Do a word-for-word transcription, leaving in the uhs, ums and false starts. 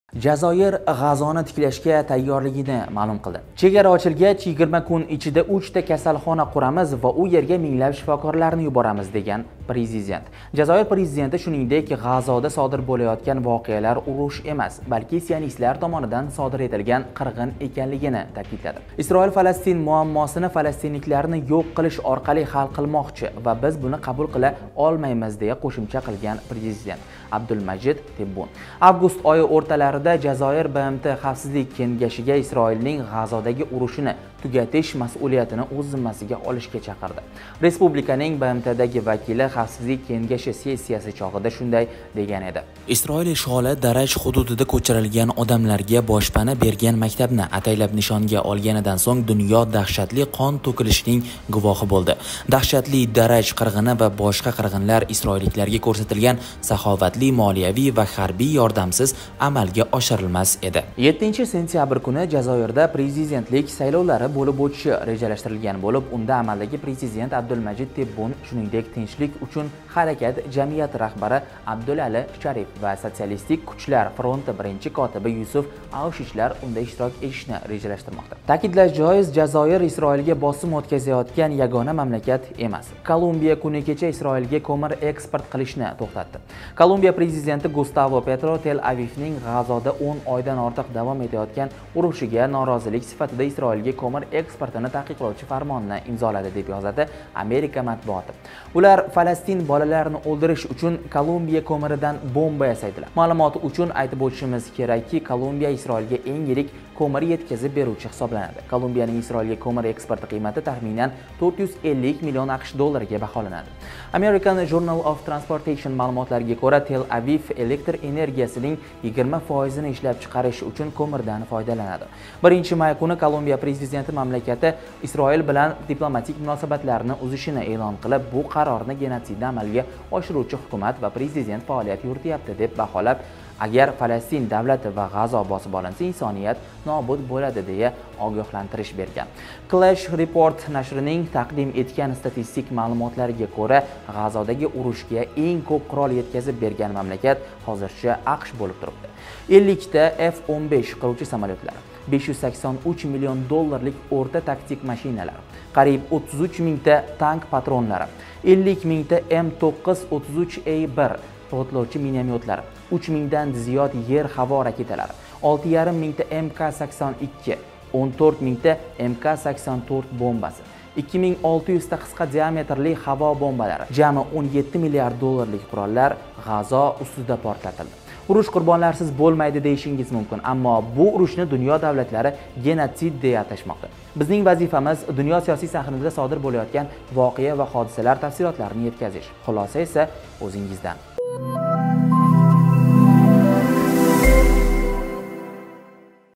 Jazoir G'azoni tiklashga tayyorligini ma'lum qildi. Chegara ochilgach, yigirma kun ichida uchta kasalxona quramiz va u yerga minglab shifokorlarni yuboramiz degan prezident. Jazoir prezidenti shuningdek, G'azoda sodir bo'layotgan voqealar urush emas, balki sionistlar tomonidan sodir etilgan qirg'in ekanligini ta'kidladi. Isroil Falastin muammosini falastinliklarni yo'q qilish orqali hal qilmoqchi va biz buni qabul qila olmaymiz deya qo'shimcha qilgan prezident Abdulmajid Tebbun. Avgust oyi o'rtalarida Jazoir B M T Xavfsizlik kengashiga Isroilning G'azodagi urushini tugatish mas'uliyatini o'z zimmasiga olishga chaqirdi. Respublikaning B M Tdagi vakili Xavfsizlik kengashi sessiyasi chog'ida shunday degan edi. Isroil ishg'oli Daraj hududida ko'chirilgan odamlarga boshpana bergan maktabni ataylab nishonga olganidan so'ng dunyo dahshatli qon to'kilishining guvohi bo'ldi. Dahshatli Daraj qirg'ini va boshqa qirg'inlar isroilliklarga ko'rsatilgan saxovatli moliyaviy va harbiy yordamsiz amalga oshirilmas edi. yettinchi sentyabr kuni Jazoirda prezidentlik saylovlari bo'lib o'tishi rejalashtirilgan bo'lib, unda amaldagi prezident Abdulmajid Tebbun, shuningdek Tinchlik uchun harakat jamiyati rahbari Abdulali Sharif va Sotsialistik kuchlar fronti birinchi kotibi Yusuf Aushishlar unda ishtirok etishni rejalashtirmoqda. Ta'kidlash joiz, Jazoir Isroilga bosim o'tkazayotgan yagona mamlakat emas. Kolumbiya kuni kecha Isroilga ko'mir eksport qilishni to'xtatdi. Kolumbiya prezidenti Gustavo Petro Tel Avivning G'azoda o'n oydan ortiq davom etayotgan urushiga norozilik sifatida Isroilga ko'mir eksportini taqiqlovchi farmonni imzoladi deb yozadi Amerika matbuoti. Ular Falastin bolalarini o'ldirish uchun Kolumbiya ko'miridan bomba yasaydilar. Ma'lumot uchun aytib o'tishimiz kerakki, Kolumbiya Isroilga eng yirik ko'mir yetkazib beruvchi hisoblanadi. Kolumbiyaning Isroilga ko'mir eksporti qiymati taxminan to'rt yuz ellik million AQSh dollariga baholanadi. American Journal of Transportation ma'lumotlariga ko'ra, Tel Aviv elektr energiyasining yigirma foizini ishlab chiqarish uchun ko'mirdan foydalanadi. birinchi may kuni Kolumbiya prezidenti mamlakati Isroil bilan diplomatik munosabatlarni uzishini e'lon qilib, bu qarorni genotsidni amalga oshiruvchi hukumat va prezident faoliyat yurityapti deb baholab, agar Falastin davlati va G'azo bosib olinsa, insoniyat nobud bo'ladi deya ogohlantirish bergan. Clash Report nashrining taqdim etgan statistik ma'lumotlariga ko'ra, G'azodagi urushga eng ko'p qurol yetkazib bergan mamlakat hozircha AQSh bo'lib turibdi. ellik ta F o'n besh qiruvchi samolyotlari, besh yuz sakson uch million dollarlik o'rta taktik mashinalar, qariyb o'ttiz uch ming ta tank patronlari, ellik ming ta M to'qqiz o'ttiz uch A bir portlovchi minomyotlari, uch mingdan ziyod yer-havo raketalari, olti yarim ming ta M K sakson ikki, o'n to'rt ming ta M K sakson to'rt bombasi, ikki ming olti yuz ta qisqa diametrli havo bombalari, jami o'n yetti milliard dollarlik qurollar G'azo ustida portlatildi. Urush qurbonlarsiz bo'lmaydi deyishingiz mumkin, ammo bu urushni dunyo davlatlari genotsid deya atashmoqda. Bizning vazifamiz dunyo siyosiy sahnasida sodir bo'layotgan voqea va hodisalar tafsilotlarini yetkazish. Xulosa esa o'zingizdan.